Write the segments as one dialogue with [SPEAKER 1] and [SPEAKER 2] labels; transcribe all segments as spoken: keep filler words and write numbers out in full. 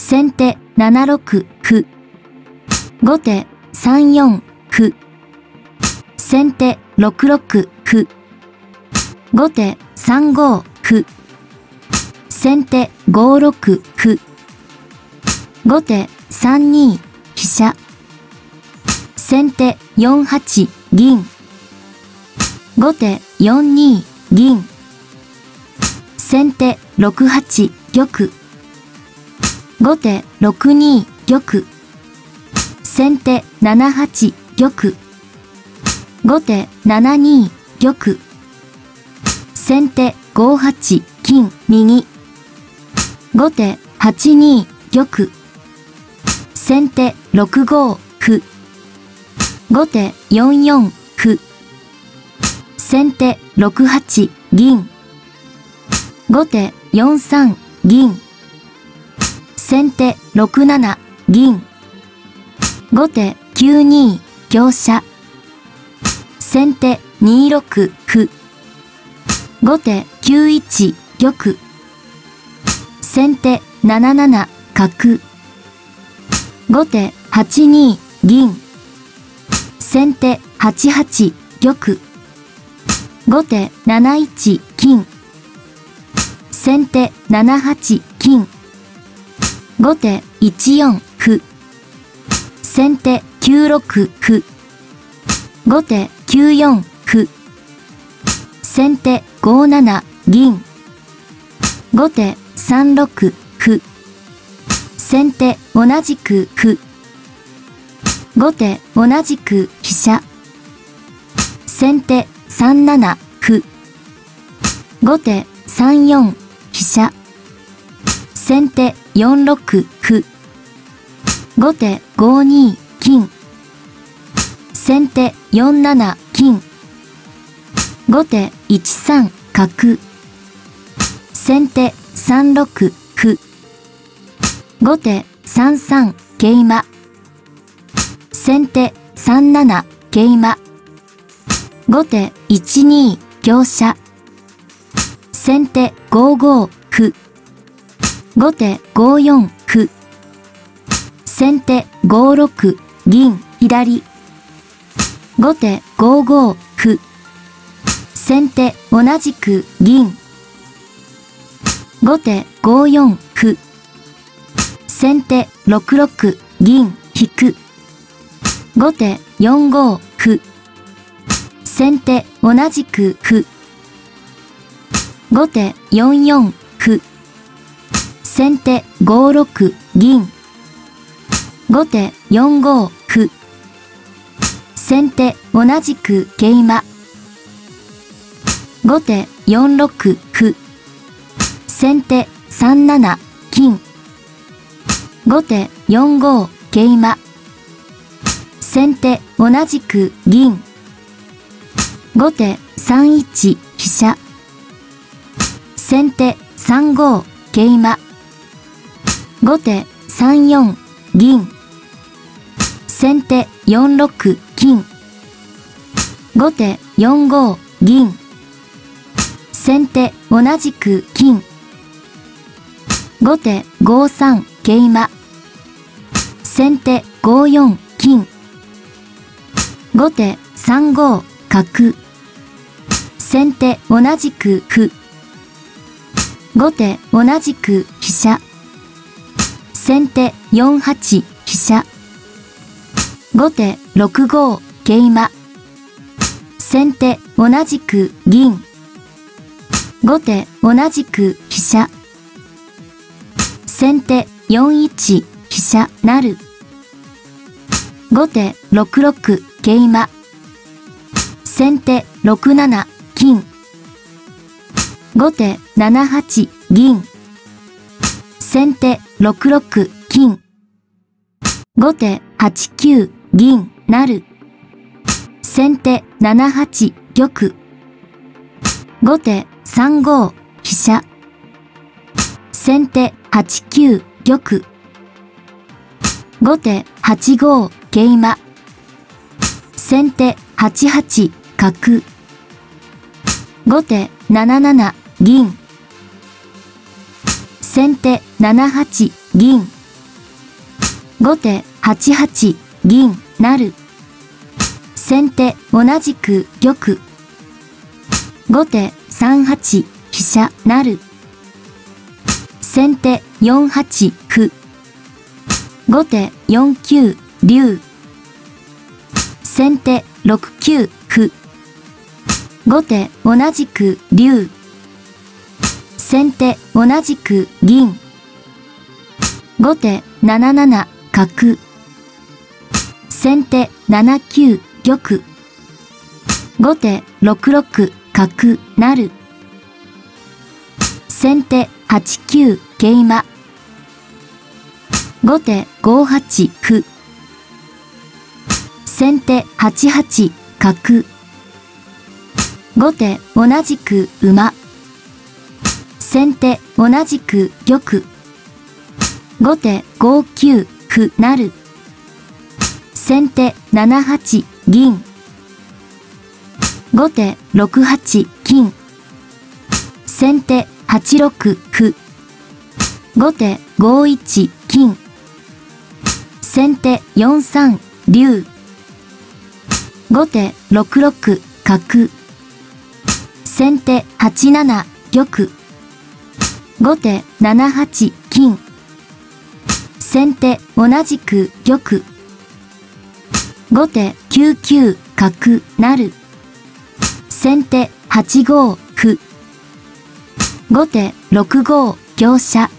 [SPEAKER 1] 先手ななろく歩。後手さんよん歩。先手ろくろく歩。後手さんご歩。先手ごろく歩。後手さんに飛車。先手よんはち銀。後手よんに銀。先手ろくはち玉。後手ろくに玉。先手ななはち玉。後手ななに玉。先手ごはち金右。後手はちに玉。先手ろくご歩。後手よんよん歩。先手ろくはち銀。後手よんさん銀。先手ろくなな銀。後手きゅうに香車。先手にろく歩。後手きゅういち玉。先手なななな角。後手はちに銀。先手はちはち玉。後手なないち金。先手ななはち金。後手いちよん歩。先手きゅうろく歩。後手きゅうよん歩。先手ごなな銀。後手さんろく歩。先手同じく歩。後手同じく飛車。先手さんなな歩。後手さんよん飛車。先手よんろく歩。後手ごに金。先手よんなな金。後手いちさん角。先手さんろく歩。後手さんさん桂馬。先手さんなな桂馬。後手いちに香車。先手ごご歩。後手ごよん歩。先手ごろく銀左。後手ごご歩。先手同じく銀。後手ごよん歩。先手ろくろく銀引く。後手よんご歩。先手同じく歩。後手よんよん歩。先手ごろく銀。後手よんご歩。先手同じく桂馬。後手よんろく歩。先手さんなな金。後手よんご桂馬。先手同じく銀。後手さんいち飛車。先手さんご桂馬。後手さんよん銀。先手よんろく金。後手よんご銀。先手同じく金。後手ごさん桂馬。先手ごよん金。後手さんご角。先手同じく歩。後手同じく飛車。先手よんはち飛車。後手ろくご桂馬。先手同じく銀。後手同じく飛車。先手よんいち飛車成。後手ろくろく桂馬。先手ろくなな金。後手ななはち銀。先手ろくろく金。後手はちきゅう銀成。先手ななはち玉。後手さんご飛車。先手はちきゅう玉。後手はちご桂馬。先手はちはち角。後手なななな銀。先手ななはち銀。 後手はちはち銀成。先手同じく玉。後手さんはち飛車成。先手よんはち歩。後手よんきゅう竜。先手ろくきゅう歩。後手同じく竜。先手同じく銀。後手なななな角。先手ななきゅう玉。後手ろくろく角成。先手はちきゅう桂馬。後手ごはち歩。先手はちはち角。後手同じく馬。先手同じく玉。後手ごきゅう歩成。先手ななはち銀。後手ろくはち金。先手はちろく歩。後手ごいち金。先手よんさん竜。後手ろくろく角。先手はちなな玉。後手ななはち金。先手同じく玉。後手きゅうきゅう角成。先手はちご歩。後手ろくご香車。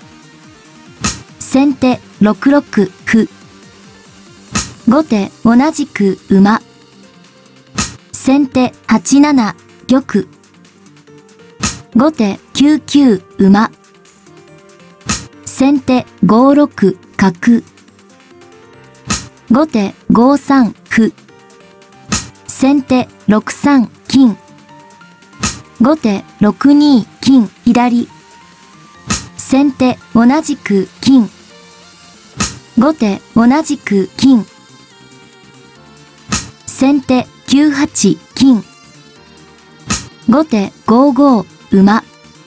[SPEAKER 1] 先手ろくろく歩。後手同じく馬。先手はちなな玉。後手きゅうきゅう馬。先手ごろく角。後手ごさん歩。先手ろくさん金。後手ろくに金左。先手同じく金。後手同じく金。先手きゅうはち金。後手ごご馬。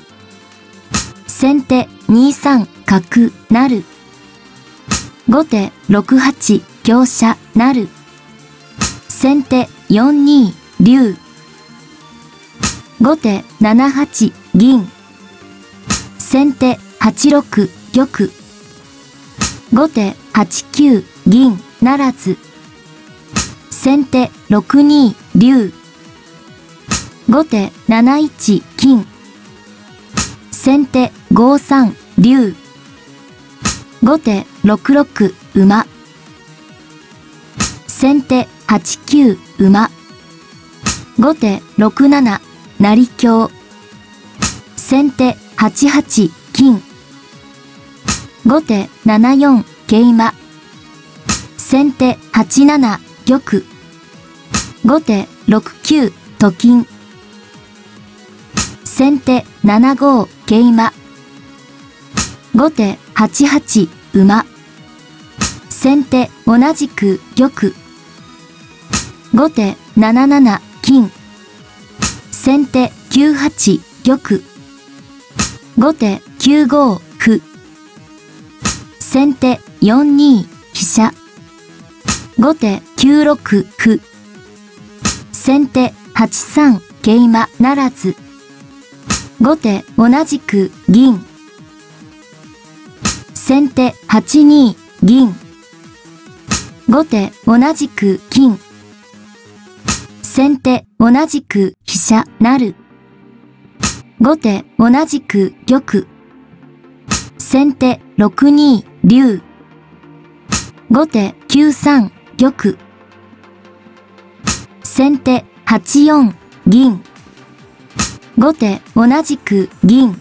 [SPEAKER 1] 先手にさん角成。後手ろくはち香車成。先手よんに竜。後手ななはち銀。先手はちろく玉。後手はちきゅう銀ならず。先手ろくに竜。後手なないち金。先手ごさん竜。後手ろくろく馬。先手はちきゅう馬。後手ろくなな成香。先手はちはち金。後手ななよん桂馬。先手はちなな玉。後手ろくきゅうと金。先手ななご桂馬。後手はちはち馬。先手同じく玉。後手なななな金。先手きゅうはち玉。後手きゅうご歩。先手よんに飛車。後手きゅうろく歩。先手はちさん桂馬ならず。後手同じく銀。先手はちに銀。後手同じく金。先手同じく飛車成。後手同じく玉。先手ろくに竜。後手きゅうさん玉。先手はちよん銀。後手同じく銀。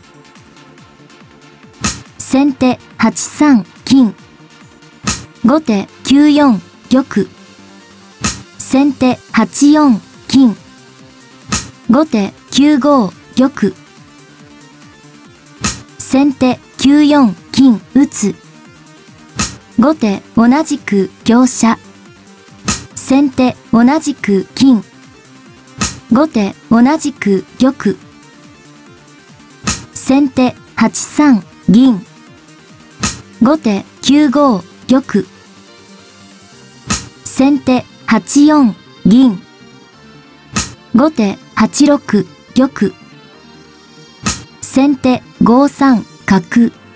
[SPEAKER 1] 先手はちさん金。後手きゅうよん玉。先手はちよん金。後手きゅうご玉。先手きゅうよん金打つ。後手同じく香車。先手同じく金。後手同じく玉。先手はちさん銀。後手きゅうご玉。先手はちよん銀。後手はちろく玉。先手ごさん角。